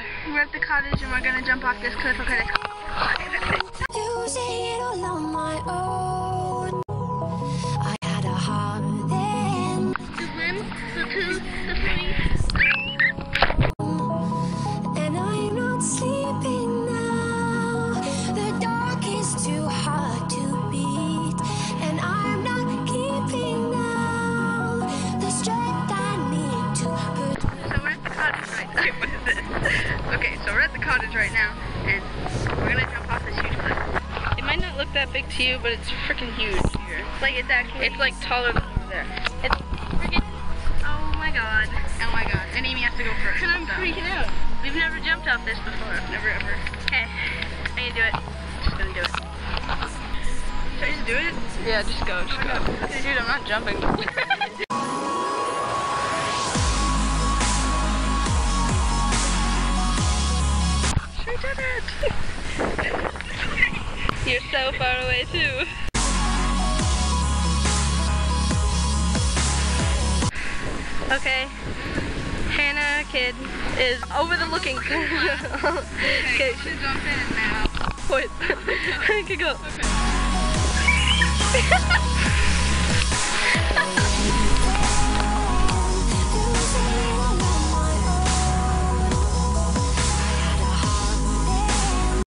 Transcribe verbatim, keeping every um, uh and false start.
uh, we're at the cottage and we're gonna jump off this cliff. Okay. Losing it all on my own. I had a heart then. The one, the two, the three. And I'm not sleeping now. The dark is too hard to beat. And I'm not keeping now the strength I need to put. So we're at the cottage right now. What is this? Okay, so we're at the cottage right now, and we're gonna jump off this huge cliff. It might not look that big to you, but it's freaking huge here. Like it's actually, it's like taller than over there. It's freaking, oh my god. Oh my god. And Amy has to go first. And I'm so. freaking out. We've never jumped off this before. Never ever. Okay, I'm gonna do it. Just gonna do it. Should I just do it? Yeah, just go, just go. Dude, I'm not jumping. She did it! You're so far away too. Okay, Hannah Kid is over the looking. Okay, okay, she jump in now. Wait, I can go. Okay.